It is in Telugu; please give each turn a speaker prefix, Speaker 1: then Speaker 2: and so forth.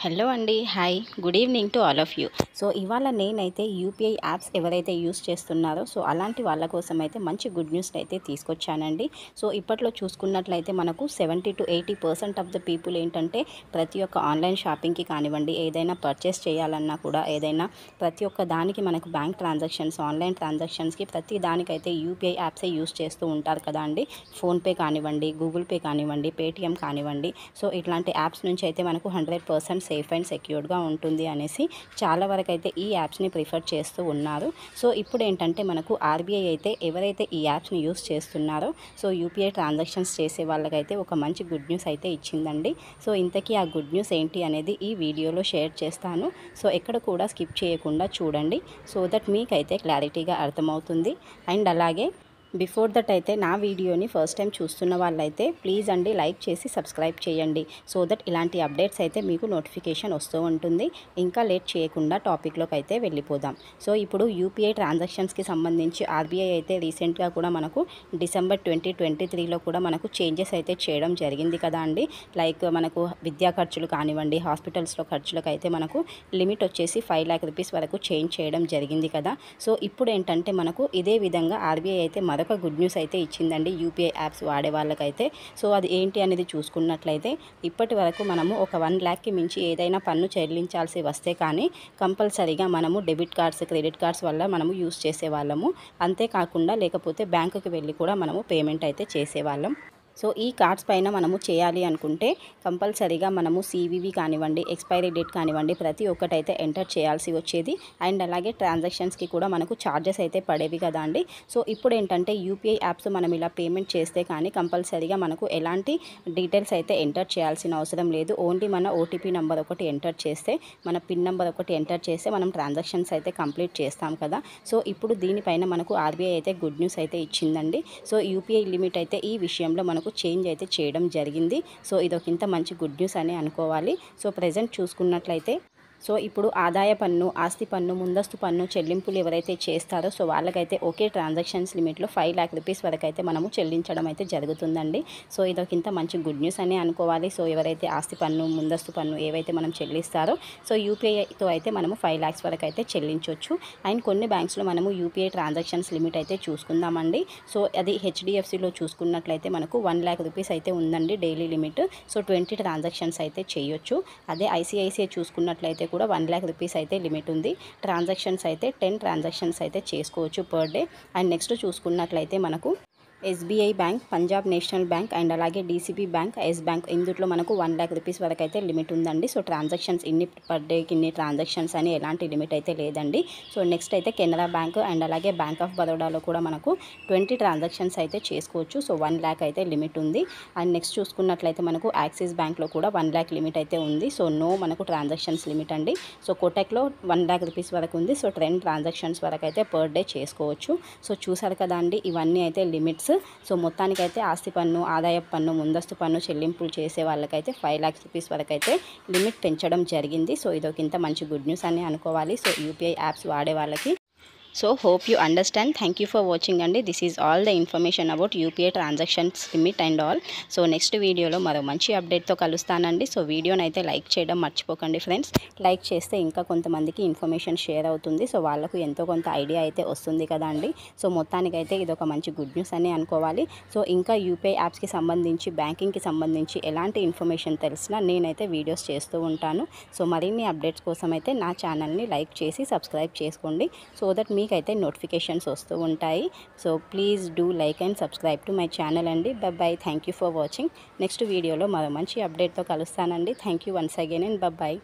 Speaker 1: హలో అండి, hi, good evening to all of you. So ఇవాళ నేనైతే యూపీఐ యాప్స్ ఎవరైతే యూస్ చేస్తున్నారో సో అలాంటి వాళ్ళ కోసం అయితే మంచి గుడ్ న్యూస్ అయితే తీసుకొచ్చానండి. సో ఇప్పట్లో చూసుకున్నట్లయితే మనకు 70 to 80% ఆఫ్ ద పీపుల్ ఏంటంటే ప్రతి ఒక్క ఆన్లైన్ షాపింగ్కి కానివ్వండి, ఏదైనా పర్చేస్ చేయాలన్నా కూడా, ఏదైనా ప్రతి ఒక్క దానికి మనకు బ్యాంక్ ట్రాన్సాక్షన్స్, ఆన్లైన్ ట్రాన్సాక్షన్స్కి ప్రతి దానికైతే యూపీఐ యాప్సే యూస్ చేస్తూ ఉంటారు కదా అండి. ఫోన్పే కానివ్వండి, గూగుల్ పే కానివ్వండి, పేటిఎం కానివ్వండి. సో ఇట్లాంటి యాప్స్ నుంచి అయితే మనకు 100% సేఫ్ అండ్ సెక్యూర్డ్గా ఉంటుంది అనేసి చాలా వరకు అయితే ఈ యాప్స్ని ప్రిఫర్ చేస్తూ ఉన్నారు. సో ఇప్పుడు ఏంటంటే మనకు ఆర్బీఐ అయితే ఎవరైతే ఈ యాప్స్ని యూస్ చేస్తున్నారో సో యూపీఐ ట్రాన్సాక్షన్స్ చేసే వాళ్ళకైతే ఒక మంచి గుడ్ న్యూస్ అయితే ఇచ్చిందండి. సో ఇంతకీ ఆ గుడ్ న్యూస్ ఏంటి అనేది ఈ వీడియోలో షేర్ చేస్తాను. సో ఎక్కడ కూడా స్కిప్ చేయకుండా చూడండి, సో దట్ మీకైతే క్లారిటీగా అర్థమవుతుంది. అండ్ అలాగే బిఫోర్ దట్ అయితే నా వీడియోని ఫస్ట్ టైం చూస్తున్న వాళ్ళైతే ప్లీజ్ అండి లైక్ చేసి సబ్స్క్రైబ్ చేయండి, సో దట్ ఇలాంటి అప్డేట్స్ అయితే మీకు నోటిఫికేషన్ వస్తూ ఉంటుంది. ఇంకా లేట్ చేయకుండా టాపిక్లోకి అయితే వెళ్ళిపోదాం. సో ఇప్పుడు యూపీఐ ట్రాన్సాక్షన్స్కి సంబంధించి ఆర్బీఐ అయితే రీసెంట్గా కూడా మనకు డిసెంబర్ 2023లో కూడా మనకు చేంజెస్ అయితే చేయడం జరిగింది కదా అండి. లైక్ మనకు విద్యా ఖర్చులు కానివ్వండి, హాస్పిటల్స్లో ఖర్చులకు అయితే మనకు లిమిట్ వచ్చేసి 5 lakh rupees వరకు చేంజ్ చేయడం జరిగింది కదా. సో ఇప్పుడు ఏంటంటే మనకు ఇదే విధంగా ఆర్బీఐ అయితే మరొక గుడ్ న్యూస్ అయితే ఇచ్చిందండి యూపీఐ యాప్స్ వాడే వాళ్ళకైతే. సో అది ఏంటి అనేది చూసుకున్నట్లయితే ఇప్పటి వరకు మనము ఒక 1 lakhకి మించి ఏదైనా పన్ను చెల్లించాల్సి వస్తే కానీ కంపల్సరీగా మనము డెబిట్ కార్డ్స్, క్రెడిట్ కార్డ్స్ వల్ల మనము యూస్ చేసేవాళ్ళము. అంతేకాకుండా లేకపోతే బ్యాంకుకి వెళ్ళి కూడా మనము పేమెంట్ అయితే చేసేవాళ్ళం. సో ఈ కార్డ్స్ పైన మనము చేయాలి అనుకుంటే కంపల్సరీగా మనము సివివి కానివ్వండి, ఎక్స్పైరీ డేట్ కానివ్వండి, ప్రతి ఒక్కటైతే ఎంటర్ చేయాల్సి వచ్చేది. అండ్ అలాగే ట్రాన్సాక్షన్స్కి కూడా మనకు ఛార్జెస్ అయితే పడేవి కదా అండి. సో ఇప్పుడు ఏంటంటే యూపీఐ యాప్స్ మనం ఇలా పేమెంట్ చేస్తే కానీ కంపల్సరీగా మనకు ఎలాంటి డీటెయిల్స్ అయితే ఎంటర్ చేయాల్సిన అవసరం లేదు. ఓన్లీ మన ఓటీపీ నెంబర్ ఒకటి ఎంటర్ చేస్తే, మన పిన్ నెంబర్ ఒకటి ఎంటర్ చేస్తే మనం ట్రాన్సాక్షన్స్ అయితే కంప్లీట్ చేస్తాం కదా. సో ఇప్పుడు దీనిపైన మనకు ఆర్బీఐ అయితే గుడ్ న్యూస్ అయితే ఇచ్చిందండి. సో యూపీఐ లిమిట్ అయితే ఈ విషయంలో మనకు చేంజ్ అయితే చేయడం జరిగింది. సో ఇదొకంత మంచి గుడ్ న్యూస్ అని అనుకోవాలి. సో ప్రెజెంట్ చూసుకున్నట్లయితే సో ఇప్పుడు ఆదాయ పన్ను, ఆస్తి పన్ను, ముందస్తు పన్ను చెల్లింపులు ఎవరైతే చేస్తారో సో వాళ్ళకైతే ఒకే ట్రాన్సాక్షన్స్ లిమిట్లో 5 lakh rupees వరకు అయితే మనము చెల్లించడం అయితే జరుగుతుందండి. సో ఇదొకంత మంచి గుడ్ న్యూస్ అని అనుకోవాలి. సో ఎవరైతే ఆస్తి పన్ను, ముందస్తు పన్ను ఏవైతే మనం చెల్లిస్తారో సో యూపీఐతో అయితే మనము 5 lakhs వరకు అయితే చెల్లించవచ్చు. అండ్ కొన్ని బ్యాంక్స్లో మనము యూపీఐ ట్రాన్సాక్షన్స్ లిమిట్ అయితే చూసుకుందామండి. సో అది హెచ్డిఎఫ్సిలో చూసుకున్నట్లయితే మనకు 1 lakh rupees అయితే ఉందండి డైలీ లిమిట్. సో 20 ట్రాన్సాక్షన్స్ అయితే చేయొచ్చు. అదే ఐసిఐసిఐ చూసుకున్నట్లయితే కూడా 1 lakh rupees అయితే లిమిట్ ఉంది. ట్రాన్సాక్షన్స్ అయితే 10 ట్రాన్సాక్షన్స్ అయితే చేసుకోవచ్చు పర్ డే. అండ్ నెక్స్ట్ చూసుకున్నట్లయితే మనకు SBI bank, Punjab national bank and అలాగే డీసీబీ బ్యాంక్, ఎస్ బ్యాంక్ ఇందులో మనకు 1 lakh rupees వరకు అయితే లిమిట్ ఉందండి. సో ట్రాన్సాక్షన్స్ ఇన్ని పర్ డేకి ఇన్ని ట్రాన్సాక్షన్స్ అని ఎలాంటి లిమిట్ అయితే లేదండి. సో నెక్స్ట్ అయితే కెనరా బ్యాంక్ అండ్ అలాగే బ్యాంక్ ఆఫ్ బరోడాలో కూడా మనకు 20 ట్రాన్సాక్షన్స్ అయితే చేసుకోవచ్చు. సో 1 lakh అయితే లిమిట్ ఉంది. అండ్ నెక్స్ట్ చూసుకున్నట్లయితే మనకు యాక్సిస్ బ్యాంక్లో కూడా 1 lakh లిమిట్ అయితే ఉంది. సో నో మనకు ట్రాన్సాక్షన్స్ లిమిట్ అండి. సో కోటక్లో 1 lakh rupees వరకు ఉంది. సో 10 ట్రాన్సాక్షన్స్ వరకు అయితే పర్ డే చేసుకోవచ్చు. సో చూసారు కదా అండి, ఇవన్నీ అయితే లిమిట్స్. సో మొత్తానికైతే ఆస్తి పన్ను, ఆదాయ పన్ను, ముందస్తు పన్ను చెల్లింపులు చేసే వాళ్ళకైతే 5 lakhs rupees వరకు అయితే లిమిట్ పెంచడం జరిగింది. సో ఇదొకంత మంచి గుడ్ న్యూస్ అని అనుకోవాలి. సో యూపీఐ యాప్స్ వాడే వాళ్ళకి. So hope you understand. Thank you for watching అండి. This is all the information about UPI transactions limit and all. So next వీడియోలో మరో మంచి అప్డేట్తో కలుస్తానండి. సో వీడియోని అయితే లైక్ చేయడం మర్చిపోకండి ఫ్రెండ్స్. లైక్ చేస్తే ఇంకా కొంతమందికి ఇన్ఫర్మేషన్ షేర్ అవుతుంది. సో వాళ్ళకు ఎంతో కొంత ఐడియా అయితే వస్తుంది కదా అండి. సో మొత్తానికైతే ఇదొక మంచి గుడ్ న్యూస్ అని అనుకోవాలి. సో ఇంకా యూపీఐ యాప్స్కి సంబంధించి, బ్యాంకింగ్కి సంబంధించి ఎలాంటి ఇన్ఫర్మేషన్ తెలిసినా నేనైతే వీడియోస్ చేస్తూ ఉంటాను. సో మరిన్ని అప్డేట్స్ కోసం అయితే నా ఛానల్ని లైక్ చేసి సబ్స్క్రైబ్ చేసుకోండి, సో దట్ మీకైతే నోటిఫికేషన్స్ వస్తూ ఉంటాయి. So please do like and subscribe to my channel అండి. Bye. Thank you for watching. Next వీడియోలో మరో మంచి అప్డేట్తో కలుస్తానండి. Thank you once again and by.